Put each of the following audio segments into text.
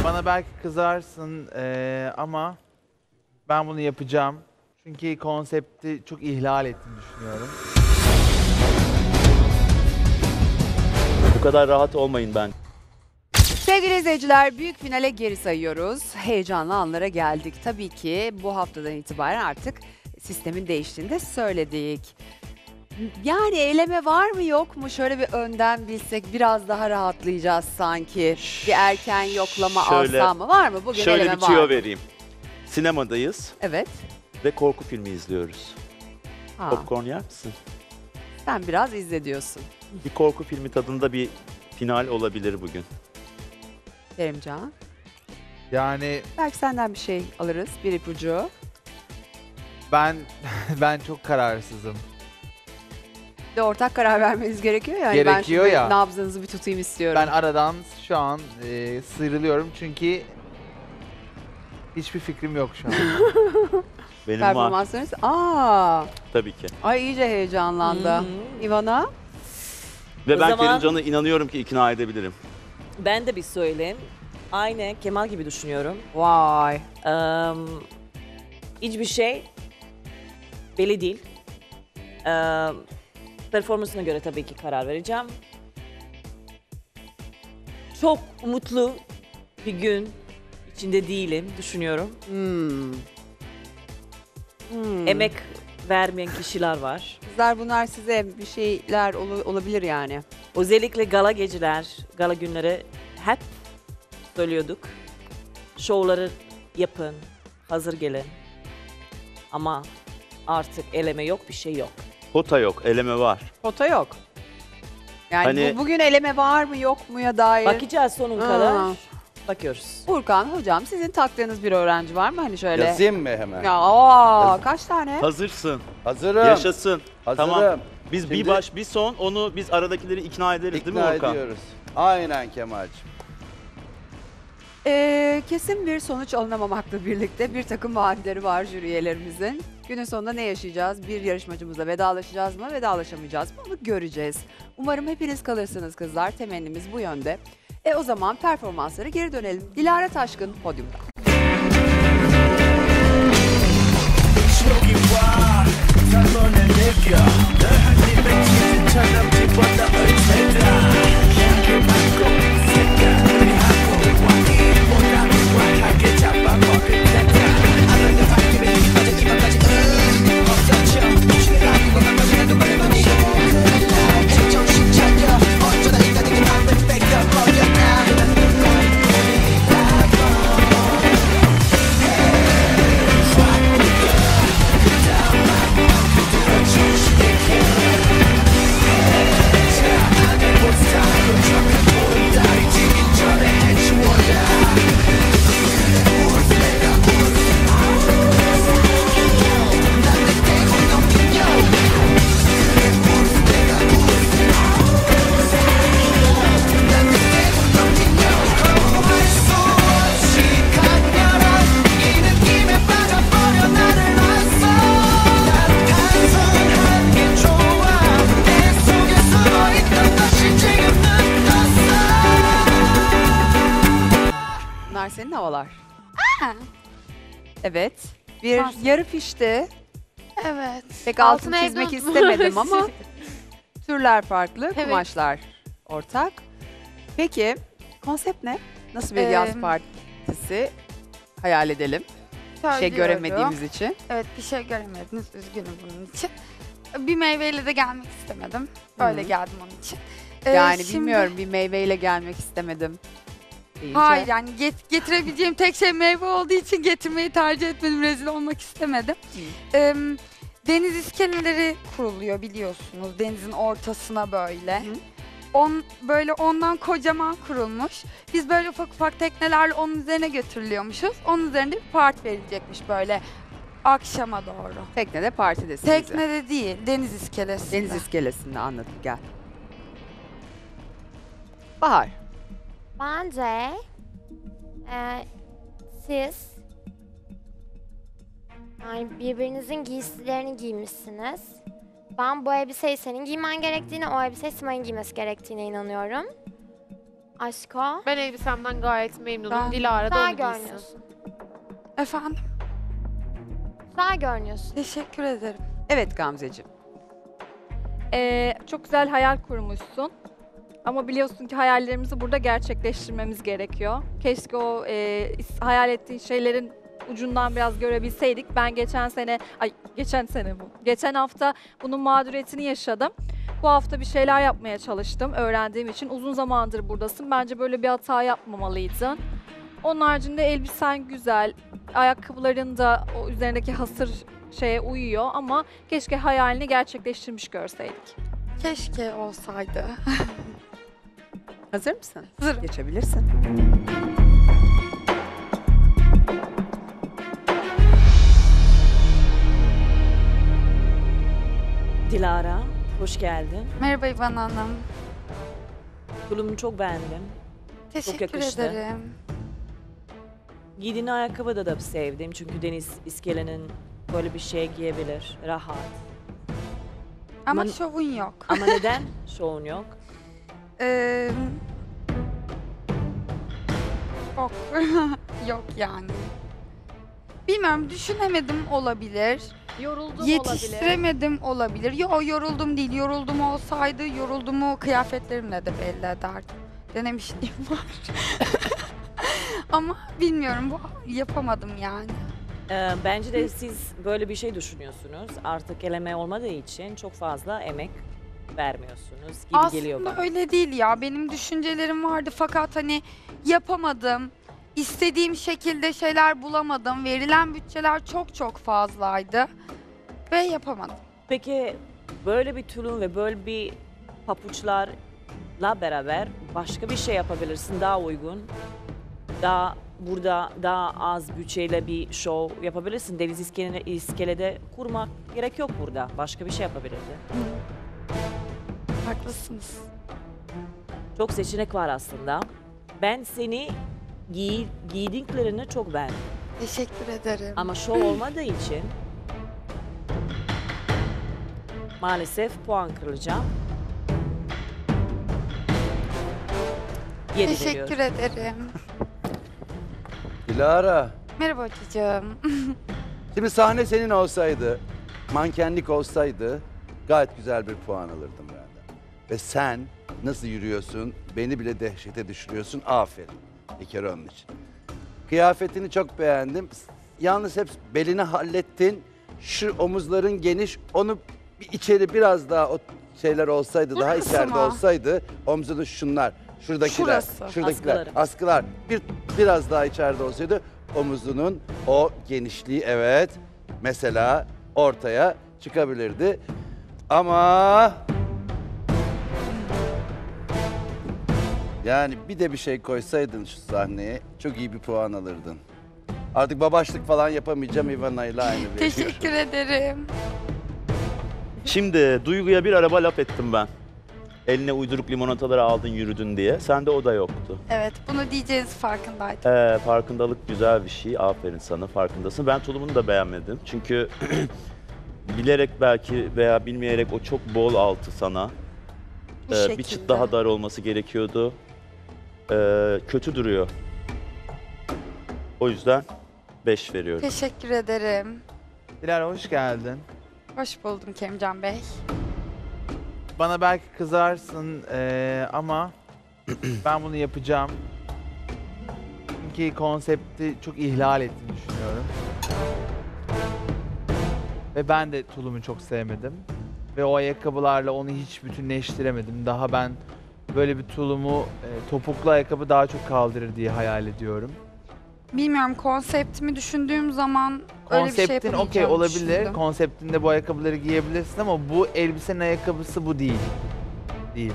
Bana belki kızarsın ama ben bunu yapacağım. Çünkü konsepti çok ihlal ettiğini düşünüyorum. Bu kadar rahat olmayın ben. Sevgili izleyiciler, büyük finale geri sayıyoruz. Heyecanlı anlara geldik. Tabii ki bu haftadan itibaren artık sistemin değiştiğini de söyledik. Yani eleme var mı yok mu? Şöyle bir önden bilsek biraz daha rahatlayacağız sanki. Bir erken yoklama Şöyle- alsam mı? Var mı? Bugün Şöyle eleme bir var tüyo mı? vereyim. Sinemadayız Evet. ve korku filmi izliyoruz. Ha, Popcorn yer misin? sen biraz izle diyorsun. Bir korku filmi tadında bir final olabilir bugün. Kerimcan. Yani Belki senden bir şey alırız. Bir ipucu. ben çok kararsızım. Bir de ortak karar vermeniz gerekiyor yani. Gerekiyor ben şimdi ya. nabzınızı bir tutayım istiyorum. Ben aradan şu an sıyrılıyorum çünkü hiçbir fikrim yok şu an. Benim var Performanslarınız... Aa, tabii ki. ay iyice heyecanlandı. Ivana? Ve O ben zaman- Kerimcan'ı inanıyorum ki ikna edebilirim. Ben de bir söyleyeyim. Aynı Kemal gibi düşünüyorum. Vay. Hiçbir şey belli değil. Performansına göre tabii ki karar vereceğim. Çok mutlu bir gün içinde değilim, düşünüyorum. Emek vermeyen kişiler var. Kızlar bunlar size bir şeyler olabilir yani. Özellikle gala geceler, gala günleri hep söylüyorduk. Şovları yapın, hazır gelin. Ama artık eleme yok, bir şey yok. Pota yok, eleme var. Pota yok. Yani Hani- bugün eleme var mı yok muya dair. Bakacağız sonun Aa. kadar. Bakıyoruz. Furkan hocam sizin taktığınız bir öğrenci var mı? Hani şöyle. Yazayım mı hemen? Ya aa, kaç tane? Hazırsın, Hazırım. yaşasın. Hazırım. Tamam. Biz Şimdi bir baş, bir son, onu biz aradakileri ikna ederiz değil mi İkna Orkan? ediyoruz. Aynen Kemal'cim. Kesin bir sonuç alınamamakla birlikte bir takım vaatleri var jüri üyelerimizin. Günün sonunda ne yaşayacağız? Bir yarışmacımızla vedalaşacağız mı, vedalaşamayacağız mı? Bunu göreceğiz. Umarım hepiniz kalırsınız kızlar. Temennimiz bu yönde. O zaman performanslara geri dönelim. Dilara Taşkın podyumda. Bunlar senin havalar. Evet. Bir yarı pişti. Evet. Pek altını Altına çizmek evde istemedim unutmuş. ama türler farklı, Evet. kumaşlar ortak. Peki konsept ne? Nasıl bir yaz Ee, partisi hayal edelim? Bir şey Söylüyorum. göremediğimiz için. Evet, bir şey göremediniz. Üzgünüm bunun için. Bir meyveyle de gelmek istemedim. Böyle Hı. geldim onun için. Yani Şimdi- bilmiyorum, bir meyveyle gelmek istemedim deyince. Hayır yani getirebileceğim tek şey meyve olduğu için getirmeyi tercih etmedim. Rezil olmak istemedim. Deniz iskeleleri kuruluyor biliyorsunuz. Denizin ortasına böyle. Hı. Böyle ondan kocaman kurulmuş. Biz böyle ufak ufak teknelerle onun üzerine götürülüyormuşuz. Onun üzerinde bir parti verilecekmiş böyle akşama doğru. Teknede partidesiniz. Teknede değil, deniz iskelesinde. Deniz iskelesinde anladım, gel. Bahar. Bence siz yani birbirinizin giysilerini giymişsiniz. Ben bu elbiseyi senin giymen gerektiğine, o elbiseyi Sima'nın giymesi gerektiğine inanıyorum. Aşko. Ben elbisemden gayet memnunum. Ben- Dilara da Güzel onu giysin. görünüyorsun. Efendim, Güzel görünüyorsun. teşekkür ederim. Evet Gamzeciğim. Çok güzel hayal kurmuşsun. Ama biliyorsun ki hayallerimizi burada gerçekleştirmemiz gerekiyor. Keşke o hayal ettiğin şeylerin ucundan biraz görebilseydik. Ben geçen hafta bunun mağduriyetini yaşadım. Bu hafta bir şeyler yapmaya çalıştım öğrendiğim için. Uzun zamandır buradasın. Bence böyle bir hata yapmamalıydın. Onun haricinde elbisen güzel. Ayakkabıların da o üzerindeki hasır şeye uyuyor ama keşke hayalini gerçekleştirmiş görseydik. Keşke olsaydı. Hazır mısın? Hazırım. Geçebilirsin. Dilara, hoş geldin. Merhaba İvan Hanım. Tulumu çok beğendim. Teşekkür yakıştı. ederim. Giydiğin ayakkabı da sevdim çünkü Deniz İskele'nin böyle bir şey giyebilir, rahat. Ama Ama- şovun yok. Ama neden şovun yok? Ee, yok. Yok yani. Bilmiyorum, düşünemedim olabilir. Yoruldum olabilir. Yetiştiremedim olabilir. Yo, yoruldum değil. Yoruldum olsaydı yoruldumu kıyafetlerimle de belli ederdim. Denemişliğim var. Ama bilmiyorum, bu yapamadım yani. Bence de siz böyle bir şey düşünüyorsunuz. Artık eleme olmadığı için çok fazla emek vermiyorsunuz gibi geliyor Aslında bana. öyle değil ya. Benim düşüncelerim vardı fakat hani yapamadım. İstediğim şekilde şeyler bulamadım. Verilen bütçeler çok fazlaydı ve yapamadım. Peki böyle bir tulum ve böyle bir papuçlarla beraber başka bir şey yapabilirsin daha uygun. Burada daha az bütçeyle bir show yapabilirsin. Deniz İskele'de kurmak gerek yok burada. Başka bir şey yapabilirdin. Haklısınız. Çok seçenek var aslında. Ben seni giydiklerini çok beğendim. Teşekkür ederim. Ama show olmadığı için maalesef puan kırılacağım. 7 Teşekkür ederim. Dilara, Merhaba hocacığım. şimdi sahne senin olsaydı, mankenlik olsaydı gayet güzel bir puan alırdım benden. Ve sen nasıl yürüyorsun, beni bile dehşete düşürüyorsun, aferin. Bir kere onun için. Kıyafetini çok beğendim. Yalnız hep belini hallettin. Şu omuzların geniş, onu bir içeri biraz daha o şeyler olsaydı, daha Burası içeride mı? olsaydı, omzunu şunlar, şuradakiler, Şurası. şuradakiler, Askıları. askılar biraz daha içeride olsaydı, omuzunun o genişliği evet, mesela ortaya çıkabilirdi. Ama yani bir de bir şey koysaydın şu sahneye, çok iyi bir puan alırdın. Artık babaşlık falan yapamayacağım, Ivana'yla aynı veriyorum. Teşekkür ederim. Şimdi Duygu'ya bir araba laf ettim ben. Eline uyduruk limonataları aldın yürüdün diye. Sende o da yoktu. Evet, bunu diyeceğiniz farkındaydım. Farkındalık güzel bir şey. Aferin sana, farkındasın. Ben tulumunu da beğenmedim. Çünkü bilerek belki veya bilmeyerek o çok bol altı sana. Bu Bir şekilde. çıt daha dar olması gerekiyordu. Kötü duruyor. O yüzden 5 veriyorum. Teşekkür ederim. Dilara hoş geldin. Hoş buldum Kemcan Bey. Bana belki kızarsın ama ben bunu yapacağım. Çünkü konsepti çok ihlal ettiğini düşünüyorum. Ve ben de tulumu çok sevmedim. Ve o ayakkabılarla onu hiç bütünleştiremedim. Daha ben böyle bir tulumu topuklu ayakkabı daha çok kaldırır diye hayal ediyorum. Bilmiyorum, konseptimi düşündüğüm zaman öyle bir şey Konseptin okey yapamayacağımı olabilir. düşündüm. Konseptinde bu ayakkabıları giyebilirsin ama bu elbisenin ayakkabısı bu değil. Değil.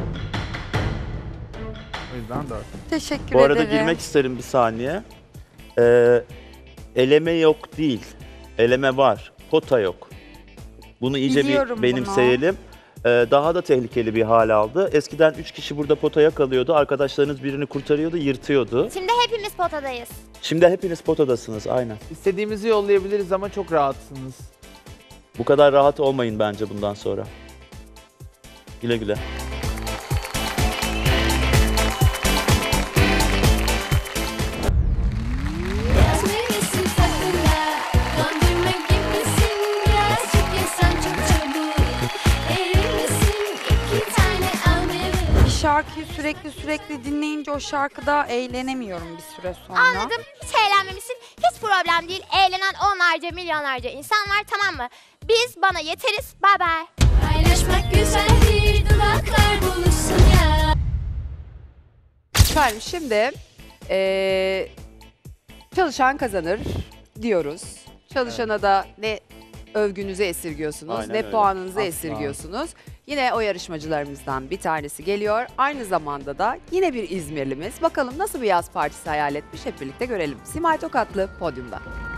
O yüzden 4. Teşekkür Bu arada ederim. girmek isterim bir saniye. Eleme yok değil. Eleme var. Pota yok. Bunu iyice Biliyorum bir benimseyelim. Daha da tehlikeli bir hal aldı. Eskiden 3 kişi burada potaya kalıyordu. Arkadaşlarınız birini kurtarıyordu, yırtıyordu. Şimdi hepimiz potadayız. Şimdi hepiniz potadasınız, aynen. İstediğimizi yollayabiliriz ama çok rahatsınız. Bu kadar rahat olmayın bence bundan sonra. Güle güle. sürekli dinleyince o şarkıda eğlenemiyorum bir süre sonra. Anladım. Hiç eğlenmemişsin. Hiç problem değil. Eğlenen onlarca, milyonlarca insan var, tamam mı? Biz bana yeteriz. Bye bye. Paylaşmak güzeldir, dudaklar buluşsun ya. Efendim şimdi çalışan kazanır diyoruz. Çalışana da ne övgünüzü esirgiyorsunuz Aynen ne öyle. puanınızı Asla. esirgiyorsunuz. Yine o yarışmacılarımızdan bir tanesi geliyor. Aynı zamanda da yine bir İzmirlimiz. Bakalım nasıl bir yaz partisi hayal etmiş, hep birlikte görelim. Simay Tokatlı podyumda.